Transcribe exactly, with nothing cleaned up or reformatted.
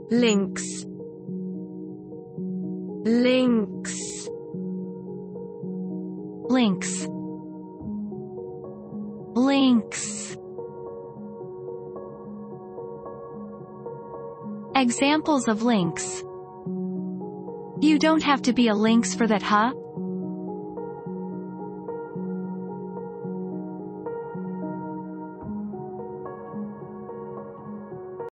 links, links, links, links. Examples of links. You don't have to be a lynx for that, huh?